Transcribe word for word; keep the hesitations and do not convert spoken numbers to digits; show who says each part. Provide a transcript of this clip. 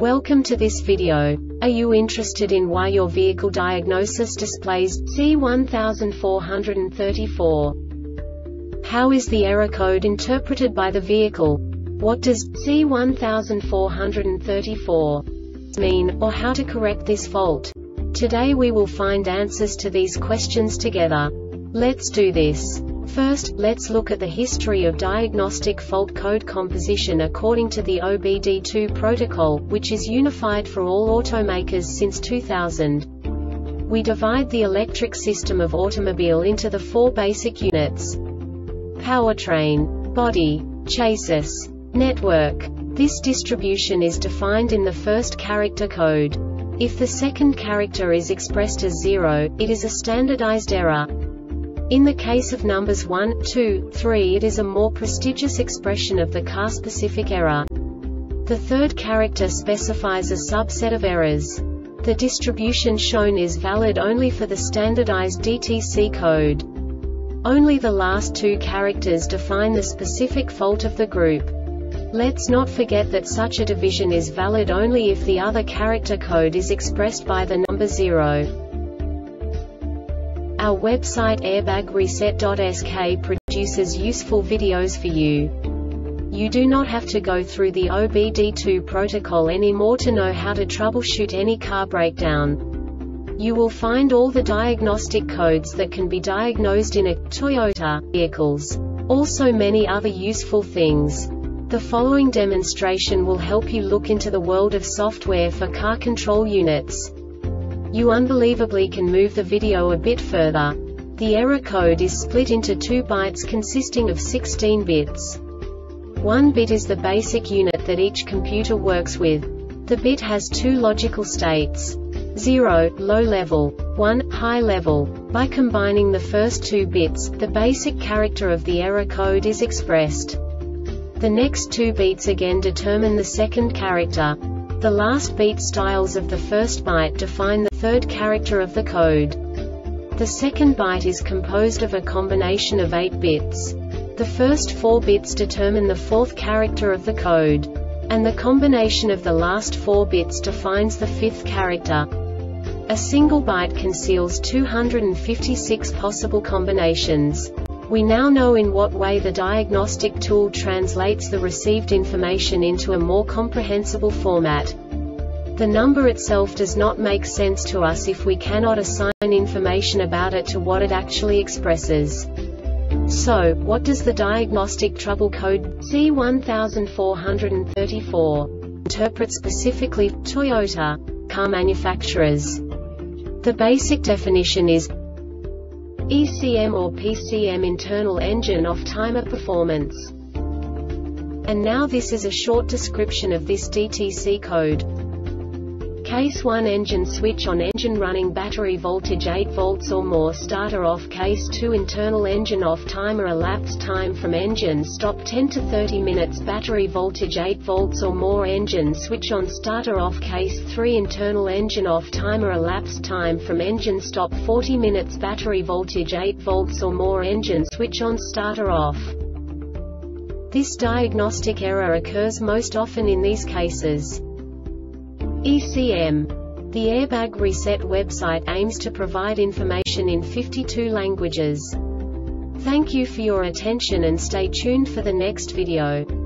Speaker 1: Welcome to this video. Are you interested in why your vehicle diagnosis displays C one four three four? How is the error code interpreted by the vehicle? What does C one four three four mean, or how to correct this fault? Today we will find answers to these questions together. Let's do this. First, let's look at the history of diagnostic fault code composition according to the O B D two protocol, which is unified for all automakers since two thousand. We divide the electric system of automobile into the four basic units: powertrain, body, chassis, network. This distribution is defined in the first character code. If the second character is expressed as zero, it is a standardized error. In the case of numbers one, two, three, it is a more prestigious expression of the car-specific error. The third character specifies a subset of errors. The distribution shown is valid only for the standardized D T C code. Only the last two characters define the specific fault of the group. Let's not forget that such a division is valid only if the other character code is expressed by the number zero. Our website airbag reset dot S K produces useful videos for you. You do not have to go through the O B D two protocol anymore to know how to troubleshoot any car breakdown. You will find all the diagnostic codes that can be diagnosed in a Toyota vehicles. Also many other useful things. The following demonstration will help you look into the world of software for car control units. You unbelievably can move the video a bit further. The error code is split into two bytes consisting of sixteen bits. One bit is the basic unit that each computer works with. The bit has two logical states: zero, low level, one, high level. By combining the first two bits, the basic character of the error code is expressed. The next two beats again determine the second character. The last beat styles of the first byte define the third character of the code. The second byte is composed of a combination of eight bits. The first four bits determine the fourth character of the code. And the combination of the last four bits defines the fifth character. A single byte conceals two hundred fifty-six possible combinations. We now know in what way the diagnostic tool translates the received information into a more comprehensible format. The number itself does not make sense to us if we cannot assign information about it to what it actually expresses. So, what does the diagnostic trouble code C one four three four interpret specifically for Toyota car manufacturers? The basic definition is E C M or P C M, internal engine off-timer performance. And now this is a short description of this D T C code. Case one, engine switch on, engine running, battery voltage eight volts or more, starter off. Case two, internal engine off, timer elapsed, time from engine stop ten to thirty minutes, battery voltage eight volts or more, engine switch on, starter off. Case three, internal engine off, timer elapsed, time from engine stop forty minutes, battery voltage eight volts or more, engine switch on, starter off. This diagnostic error occurs most often in these cases. E C M. The Airbag Reset website aims to provide information in fifty-two languages. Thank you for your attention and stay tuned for the next video.